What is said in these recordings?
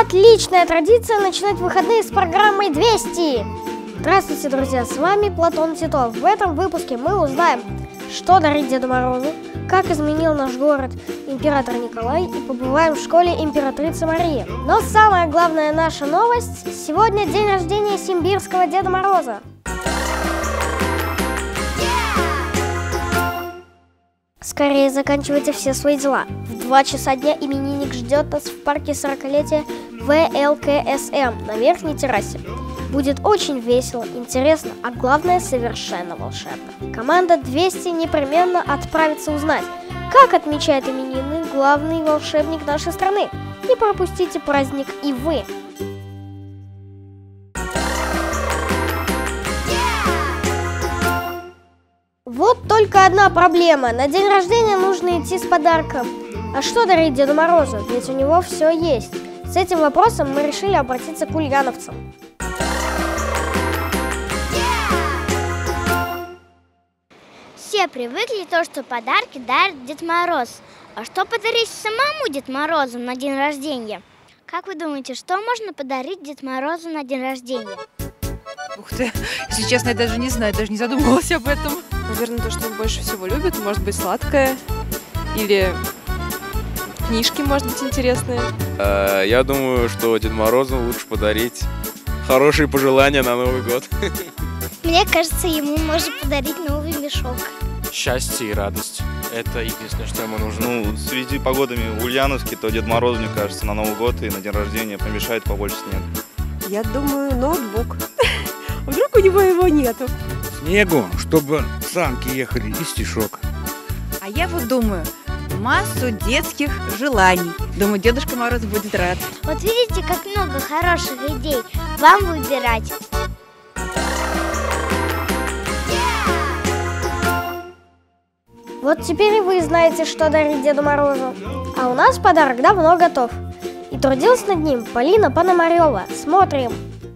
Отличная традиция начинать выходные с программой 200. Здравствуйте, друзья, с вами Платон Титов. В этом выпуске мы узнаем, что дарить Деду Морозу, как изменил наш город император Николай, и побываем в школе императрицы Марии. Но самая главная наша новость – сегодня день рождения симбирского Деда Мороза. Скорее заканчивайте все свои дела. В 2 часа дня именинник ждет нас в парке 40-летия ВЛКСМ на верхней террасе. Будет очень весело, интересно, а главное совершенно волшебно. Команда 200 непременно отправится узнать, как отмечает именины главный волшебник нашей страны. Не пропустите праздник и вы! Вот только одна проблема. На день рождения нужно идти с подарком. А что дарить Деду Морозу? Ведь у него все есть. С этим вопросом мы решили обратиться к ульяновцам. Все привыкли то, что подарки дарит Дед Мороз. А что подарить самому Дед Морозу на день рождения? Как вы думаете, что можно подарить Дед Морозу на день рождения? Ух ты, если честно, я даже не знаю, даже не задумывалась об этом. Наверное, то, что он больше всего любит, может быть, сладкое. Или книжки, может быть, интересные. Я думаю, что Деду Морозу лучше подарить хорошие пожелания на Новый год. Мне кажется, ему можно подарить новый мешок. Счастье и радость. Это единственное, что ему нужно. Ну, в связи с погодами в Ульяновске, то Дед Мороз, мне кажется, на Новый год и на день рождения помешает побольше снега. Я думаю, ноутбук. Вдруг у него его нету. Снегу, чтобы санки ехали, и стишок. А я вот думаю, массу детских желаний. Думаю, Дедушка Мороз будет рад. Вот видите, как много хороших идей. Вам выбирать. Вот теперь и вы знаете, что дарить Деду Морозу. А у нас подарок давно готов. И трудилась над ним Полина Пономарева. Смотрим.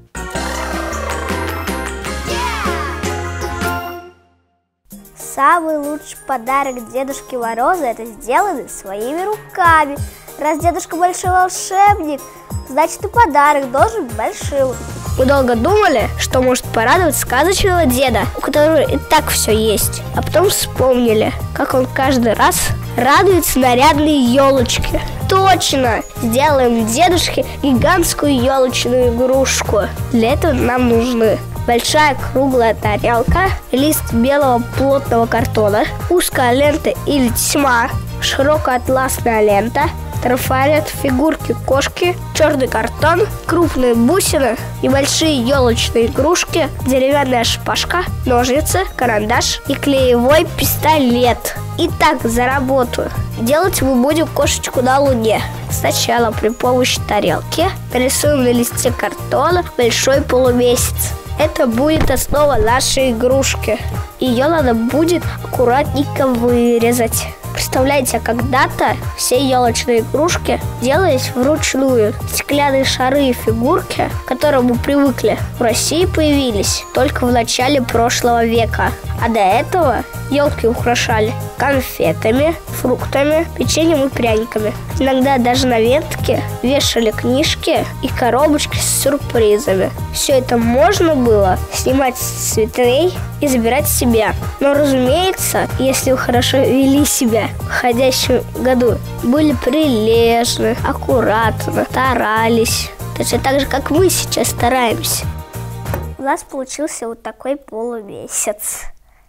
Самый лучший подарок Дедушке Морозу – это сделанный своими руками. Раз дедушка большой волшебник, значит и подарок должен быть большим. Мы долго думали, что может порадовать сказочного деда, у которого и так все есть. А потом вспомнили, как он каждый раз радуется нарядной елочке. Точно! Сделаем дедушке гигантскую елочную игрушку. Для этого нам нужны большая круглая тарелка, лист белого плотного картона, узкая лента или тесьма, широкая атласная лента, трафарет, фигурки кошки, черный картон, крупные бусины, небольшие елочные игрушки, деревянная шпажка, ножницы, карандаш и клеевой пистолет. Итак, за работу. Делать мы будем кошечку на луне. Сначала при помощи тарелки нарисуем на листе картона большой полумесяц. Это будет основа нашей игрушки. Ее надо будет аккуратненько вырезать. Представляете, когда-то все елочные игрушки делались вручную. Стеклянные шары и фигурки, к которым мы привыкли, в России появились только в начале прошлого века. А до этого елки украшали конфетами, фруктами, печеньем и пряниками. Иногда даже на ветке вешали книжки и коробочки с сюрпризами. Все это можно было снимать с ветвей и забирать себе. Но, разумеется, если вы хорошо вели себя в уходящем году, были прилежны, аккуратно, старались, точно так же, как мы сейчас стараемся. У нас получился вот такой полумесяц.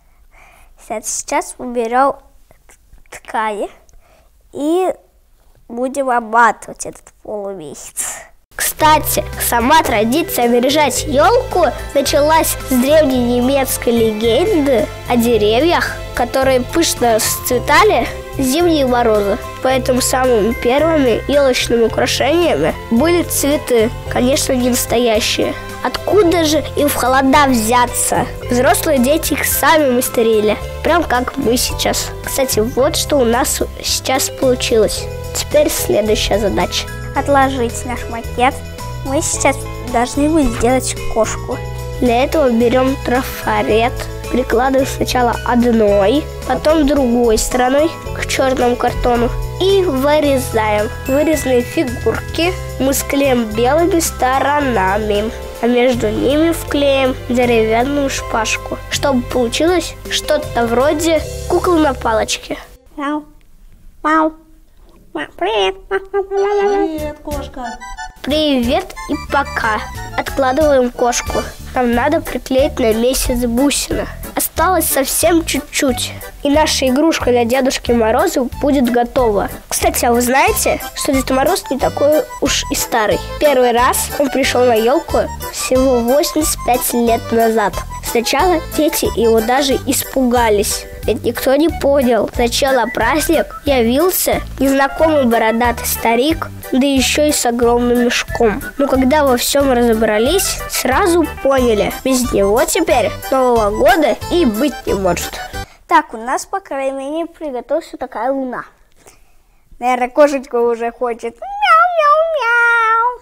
Сейчас мы берем ткани и будем обматывать этот полумесяц. Кстати, сама традиция наряжать елку началась с древней немецкой легенды о деревьях, которые пышно расцветали в зимние морозы. Поэтому самыми первыми елочными украшениями были цветы, конечно, не настоящие. Откуда же им в холода взяться? Взрослые дети их сами мастерили, прям как мы сейчас. Кстати, вот что у нас сейчас получилось. Теперь следующая задача. Отложить наш макет. Мы сейчас должны будем сделать кошку. Для этого берем трафарет, прикладываем сначала одной, потом другой стороной к черному картону и вырезаем. Вырезанные фигурки мы склеим белыми сторонами, а между ними вклеим деревянную шпажку, чтобы получилось что-то вроде куклы на палочке. Мяу. Мяу. Привет. Привет, кошка. Привет и пока. Откладываем кошку. Нам надо приклеить на месяц бусины. Осталось совсем чуть-чуть, и наша игрушка для Дедушки Мороза будет готова. Кстати, а вы знаете, что Дед Мороз не такой уж и старый? Первый раз он пришел на елку всего 85 лет назад. Сначала дети его даже испугались, ведь никто не понял, зачем на праздник явился незнакомый бородатый старик, да еще и с огромным мешком. Но когда во всем разобрались, сразу поняли, без него теперь Нового года и быть не может. Так, у нас, по крайней мере, приготовилась такая луна. Наверное, кошечка уже хочет. Мяу-мяу-мяу.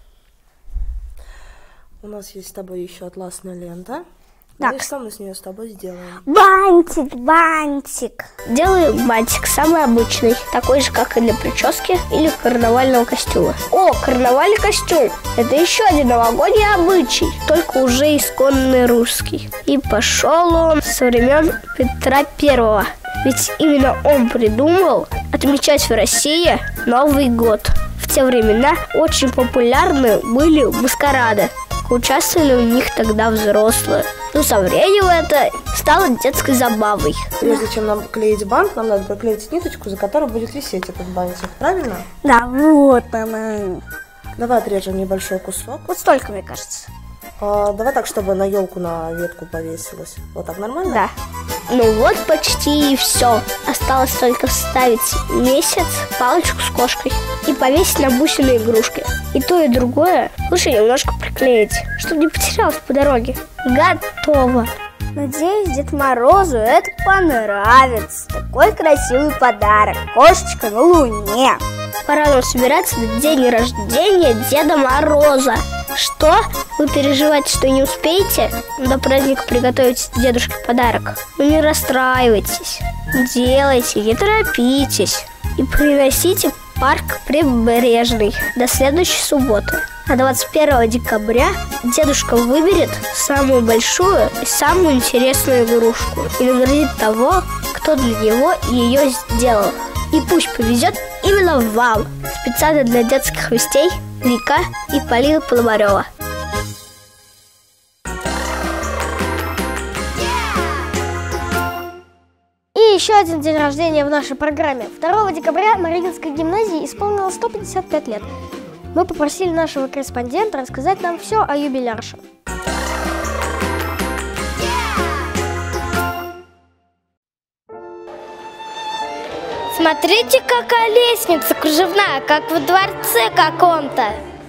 У нас есть с тобой еще атласная лента. Так. И что мы с нее с тобой сделаем? Бантик, бантик. Делаю бантик самый обычный, такой же, как и для прически или карнавального костюма. О, карнавальный костюм! Это еще один новогодний обычай, только уже исконный русский. И пошел он со времен Петра Первого. Ведь именно он придумал отмечать в России Новый год. В те времена очень популярны были маскарады. Участвовали в них тогда взрослые. Но со временем это стало детской забавой. Прежде чем нам клеить бант, нам надо проклеить ниточку, за которой будет висеть этот бантик. Правильно? Да, вот она. Давай отрежем небольшой кусок. Вот столько, мне кажется. Давай так, чтобы на елку, на ветку повесилось. Вот так нормально? Да. Ну вот почти и все. Осталось только вставить месяц, палочку с кошкой и повесить на бусины игрушки. И то, и другое лучше немножко приклеить, чтобы не потерялось по дороге. Готово. Надеюсь, Дед Морозу это понравится. Такой красивый подарок. Кошечка на Луне. Пора нам собираться на день рождения Деда Мороза. Что? Вы переживаете, что не успеете до праздника приготовить дедушке подарок? Ну не расстраивайтесь. Делайте, не торопитесь. И приносите в парк Прибрежный до следующей субботы. А 21 декабря дедушка выберет самую большую и самую интересную игрушку и наградит того, кто для него ее сделал. И пусть повезет именно вам. Специально для детских вестей Вика и Полина Пономарева. И еще один день рождения в нашей программе. 2 декабря Мариинской гимназии исполнилось 155 лет. Мы попросили нашего корреспондента рассказать нам все о юбилярше. Смотрите, какая лестница кружевная, как в дворце каком-то.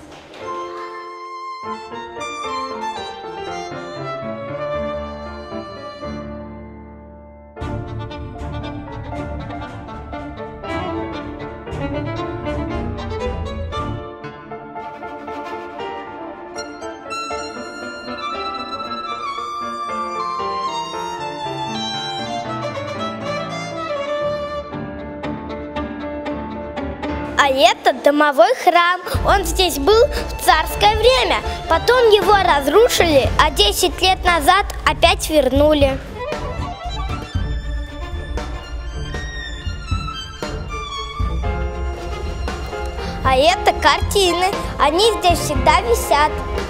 А это домовой храм. Он здесь был в царское время. Потом его разрушили, а 10 лет назад опять вернули. А это картины. Они здесь всегда висят.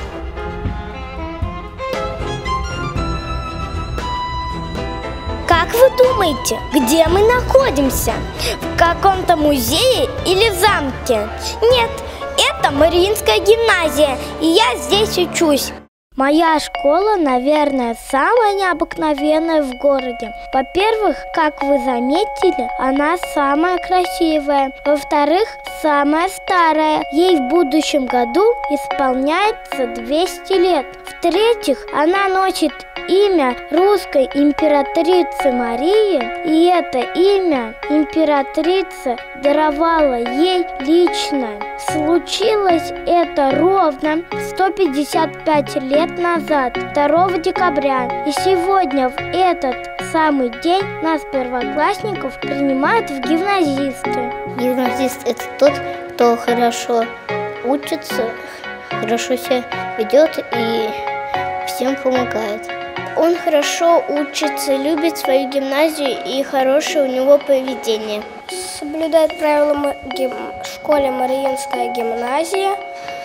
Как вы думаете, где мы находимся? В каком-то музее или замке? Нет, это Мариинская гимназия, и я здесь учусь. Моя школа, наверное, самая необыкновенная в городе. Во-первых, как вы заметили, она самая красивая. Во-вторых, самая старая. Ей в будущем году исполняется 200 лет. В-третьих, она носит имя русской императрицы Марии, и это имя императрица даровала ей лично. Случилось это ровно 155 лет назад, 2 декабря. И сегодня в этот самый день нас, первоклассников, принимают в гимназисты. Гимназист – это тот, кто хорошо учится, хорошо себя ведет и всем помогает. Он хорошо учится, любит свою гимназию и хорошее у него поведение. Соблюдает правила в школе Мариинская гимназия.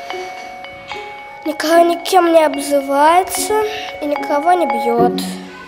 Никого никем не обзывается и никого не бьет.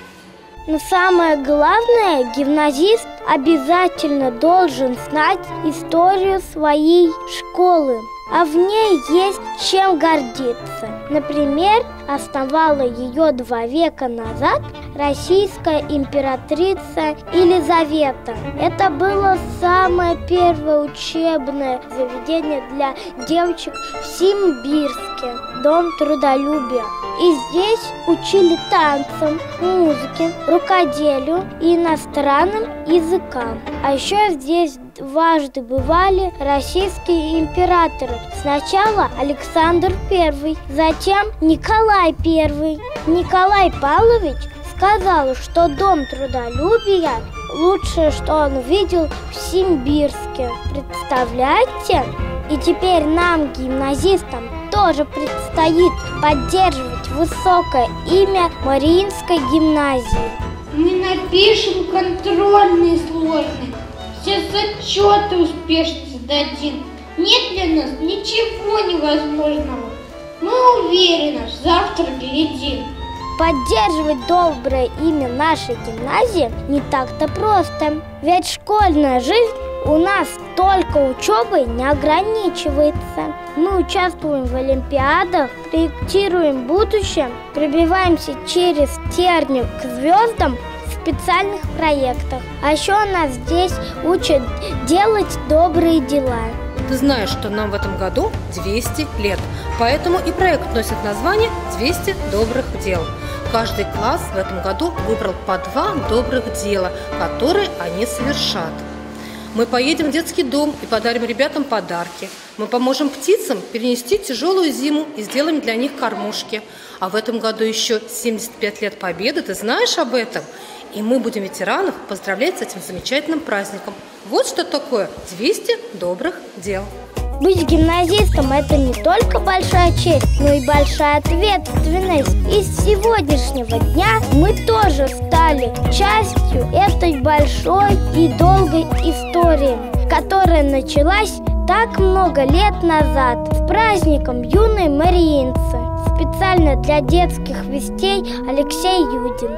Но самое главное, гимназист обязательно должен знать историю своей школы, а в ней есть чем гордиться. Например, основала ее 2 века назад российская императрица Елизавета. Это было самое первое учебное заведение для девочек в Симбирске, дом трудолюбия. И здесь учили танцам, музыке, рукоделию и иностранным языкам. А еще здесь дважды бывали российские императоры. Сначала Александр I, затем Николай I. Николай Павлович сказал, что дом трудолюбия лучшее, что он видел в Симбирске. Представляете? И теперь нам, гимназистам, тоже предстоит поддерживать высокое имя Мариинской гимназии. Мы напишем контрольные сложные, все зачеты успешно сдадим. Нет для нас ничего невозможного. Мы уверены, завтра победим. Поддерживать доброе имя нашей гимназии не так-то просто. Ведь школьная жизнь у нас только учебой не ограничивается. Мы участвуем в олимпиадах, проектируем будущее, пробиваемся через тернию к звездам в специальных проектах. А еще нас здесь учат делать добрые дела. Ты знаешь, что нам в этом году 200 лет, поэтому и проект носит название «200 добрых дел». Каждый класс в этом году выбрал по 2 добрых дела, которые они совершат. Мы поедем в детский дом и подарим ребятам подарки. Мы поможем птицам перенести тяжелую зиму и сделаем для них кормушки. А в этом году еще 75 лет Победы, ты знаешь об этом? И мы будем ветеранов поздравлять с этим замечательным праздником. Вот что такое 200 добрых дел. Быть гимназистом – это не только большая честь, но и большая ответственность. И с сегодняшнего дня мы тоже стали частью этой большой и долгой истории, которая началась так много лет назад с праздником юной мариинцы. Специально для детских вестей Алексей Юдин.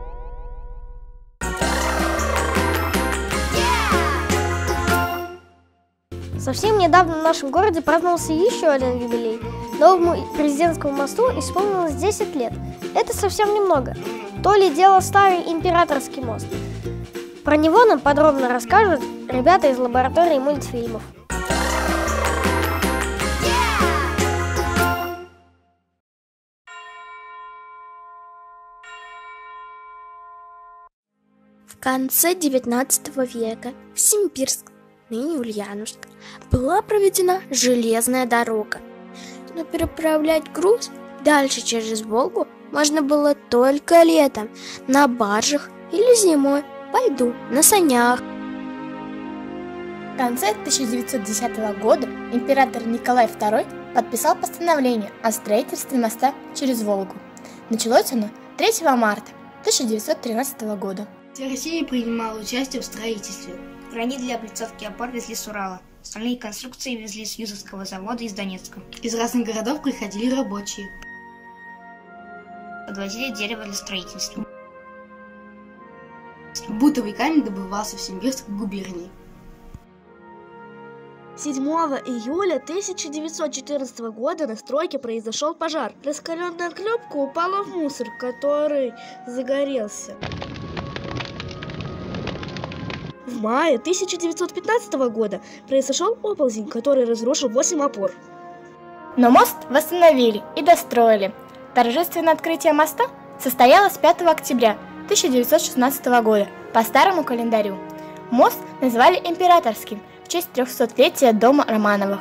Совсем недавно в нашем городе праздновался еще один юбилей. Новому президентскому мосту исполнилось 10 лет. Это совсем немного. То ли дело старый императорский мост. Про него нам подробно расскажут ребята из лаборатории мультфильмов. В конце XIX века в Симбирск, ныне Ульяновск, была проведена железная дорога. Но переправлять груз дальше через Волгу можно было только летом, на баржах или зимой, по льду, на санях. В конце 1910 года император Николай II подписал постановление о строительстве моста через Волгу. Началось оно 3 марта 1913 года. Вся Россия принимала участие в строительстве. Краны для облицовки опор везли с Урала. Стальные конструкции везли с Юзовского завода из Донецка. Из разных городов приходили рабочие. Подвозили дерево для строительства. Бутовый камень добывался в Симбирской губернии. 7 июля 1914 года на стройке произошел пожар. Раскаленная клепка упала в мусор, который загорелся. В мае 1915 года произошел оползень, который разрушил 8 опор. Но мост восстановили и достроили. Торжественное открытие моста состоялось 5 октября 1916 года по старому календарю. Мост назвали Императорским в честь 300-летия дома Романовых.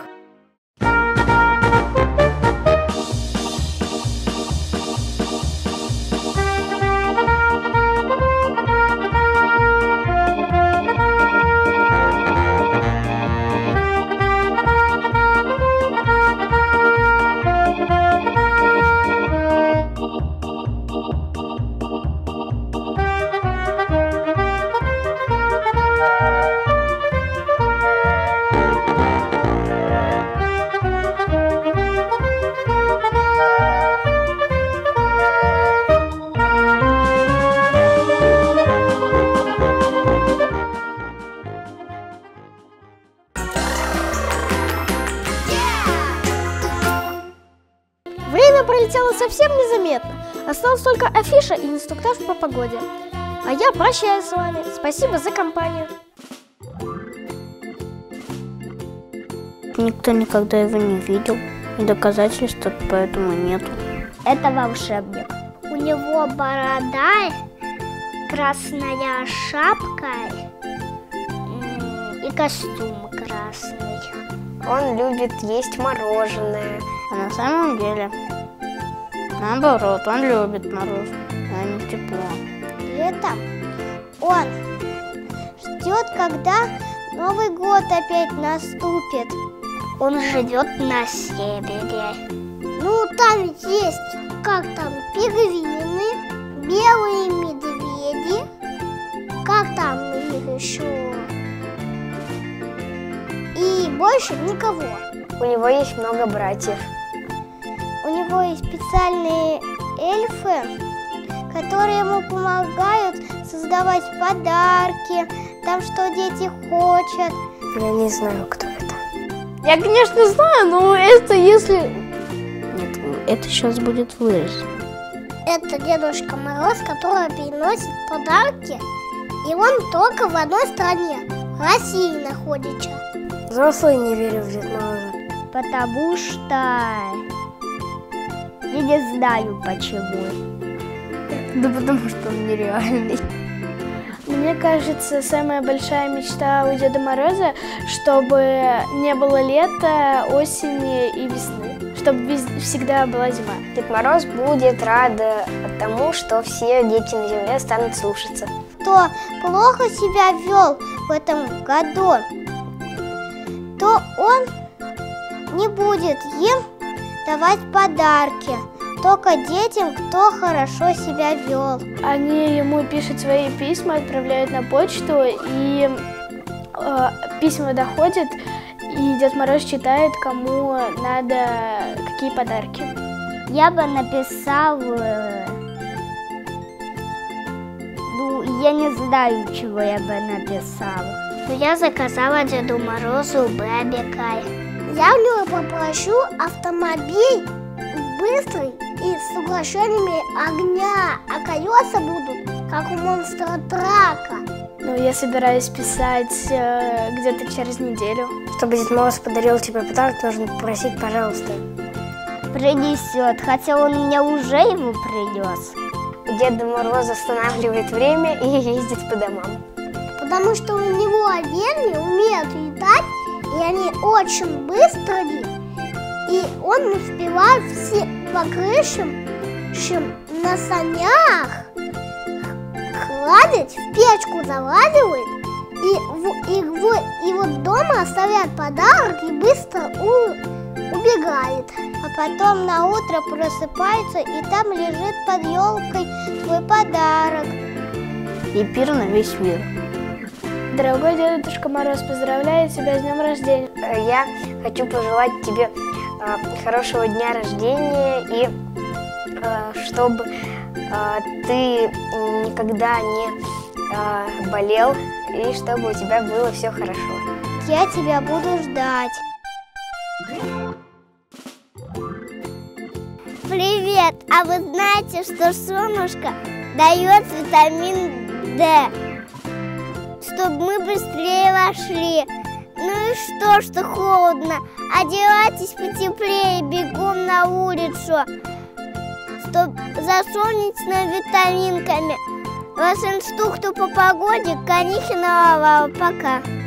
пролетело совсем незаметно. Осталась только афиша и инструктаж по погоде. А я прощаюсь с вами. Спасибо за компанию. Никто никогда его не видел, и доказательств поэтому нету. Это волшебник. У него борода, красная шапка и костюм красный. Он любит есть мороженое. А на самом деле, наоборот, он любит мороженое, а не тепло. Летом он ждет, когда Новый год опять наступит. Он живет на севере. Ну, там есть, как там, пингвины, белые медведи, как там их еще, и больше никого. У него есть много братьев. У него есть специальные эльфы, которые ему помогают создавать подарки, там что дети хотят. Я не знаю, кто это. Я, конечно, знаю, но это если... Нет, это сейчас будет вырезано. Это Дедушка Мороз, который приносит подарки, и он только в одной стране, в России находится. Взрослые не верят в Деда Мороза. Потому что... Я не знаю почему. Да потому что он нереальный. Мне кажется, самая большая мечта у Деда Мороза, чтобы не было лета, осени и весны, чтобы всегда была зима. Дед Мороз будет рад тому, что все дети на земле станут слушаться. Кто плохо себя вел в этом году, то он не будет им давать подарки. Только детям, кто хорошо себя вел. Они ему пишут свои письма, отправляют на почту, и письма доходят, и Дед Мороз читает, кому надо какие подарки. Я бы написал, я не знаю, чего я бы написала. Но я заказала Деду Морозу бабика. Я у него попрошу автомобиль быстрый и с угощениями огня, а колеса будут, как у монстра трака. Ну, я собираюсь писать где-то через неделю. Чтобы Дед Мороз подарил тебе подарок, нужно попросить, пожалуйста. Принесет, хотя он мне уже его принес. Дед Мороз останавливает время и ездит по домам. Потому что у него оленьи умеют летать, и они очень быстрые. И он успевает все по крышам на санях кладет, в печку заладивает, и вот дома оставляет подарок и быстро убегает. А потом на утро просыпается, и там лежит под елкой твой подарок. И пир на весь мир. Дорогой Дедушка Мороз, поздравляю тебя с днем рождения. Я хочу пожелать тебе хорошего дня рождения и чтобы ты никогда не болел и чтобы у тебя было все хорошо. Я тебя буду ждать. Привет! А вы знаете, что солнышко дает витамин D, чтобы мы быстрее вошли. Ну и что холодно? Одевайтесь потеплее, бегом на улицу, чтобы за солнечными витаминками. Вас инструктор по погоде Канихина. Пока.